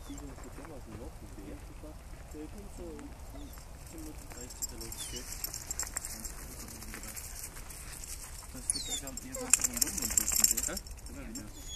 Ziehen wir uns das mal aus dem Loch, okay? Ja, super. Der kommt so 35 der Luft, okay? Das ist ja ganz eher so ein Doberman, okay? Immer wieder.